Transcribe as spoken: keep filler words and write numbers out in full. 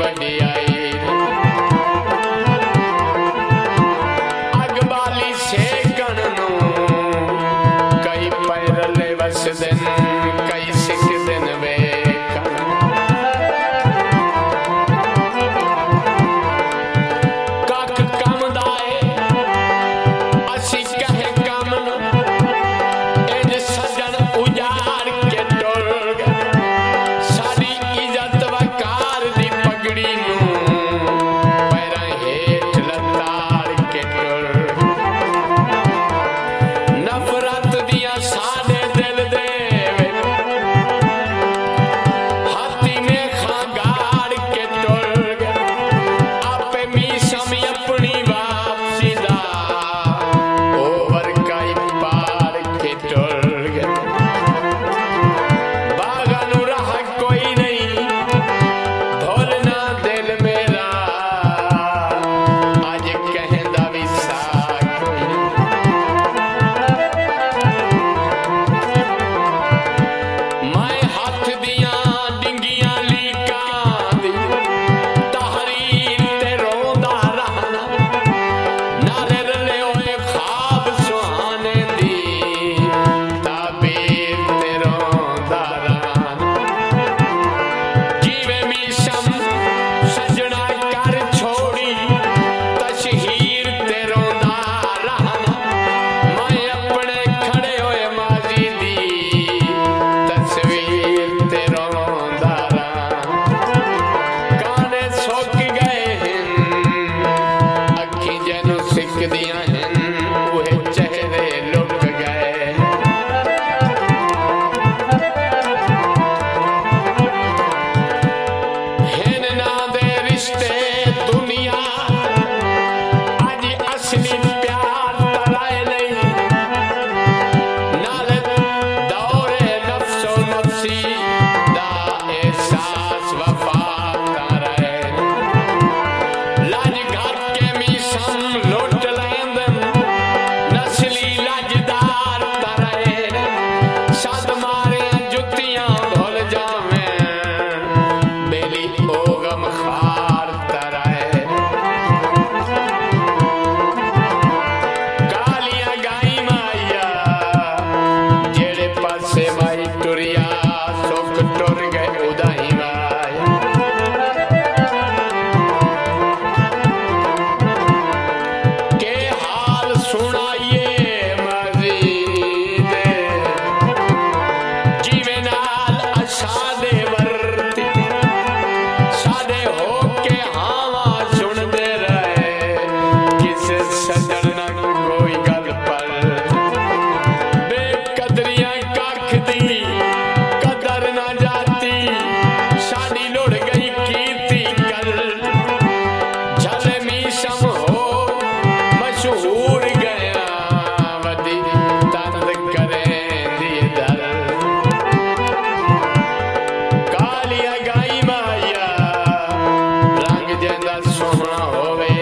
वडियाई अगबाली सेकण नू कई पैरले वस दिन कई सिख दिन वे कख कम दाए असी कहे कम इंज सजन उजाड़ के टुर गए सारी इज्जत वकार दी पगड़ी नू पैरां हेठ लताड़ के टुर नफरत दिया साडे दिल दे हाथी में खागाड़ के टुर गए आपे मीसम अपनी वापसी दा ओवर काई पार के टुर गए बागा नू रहा कोई नहीं भोलना दिल मेरा आज कहंदा भी सा कोई मैं हाथ दिया डिंगियां लीकां दी तहरीर ते रोंदा रहना नारे रले होए ख्वाब सुहाने दी ताबीर ते रोंदा रहना जीवे मीसम सजना कर छोड़ी तशहीर ते रोंदा रहना मैं अपने खड़े होए माजी दी तस्वीर ते रोंदा रहना गाने सुक गए हैं अखी जैनू सिक दियां हैं उहे चेहरे लुक गए हिन ना दे रिश्ते दुनिया अज असली प्यार तराए नहीं नाल दौरे नफ्सो नफ्सी दा एहसास वफा तराए लाज घर के मीसम लुट लेंदन नस्ली लाजदार तराए सद मारे जुतियां भुल जावें बेली ओगम खार तराए कालियां गाई माइया जेड़े पासे माई टुरिया सुख टुर गए उदाई माया के हाल सुनाइए मजीद जीवे नाल असादे वर्ती सादे हो के हावा सुनते रहे किसे सजन ना कोई गल पर बेकदरियां कख दी कदर ना जाती साडी लुढ़ गई कीर्ति कल झले मीसम हो मशहूर गया वदी तंद करें दी दर कालिया गाई माया रंग जैंदा सोहना होवे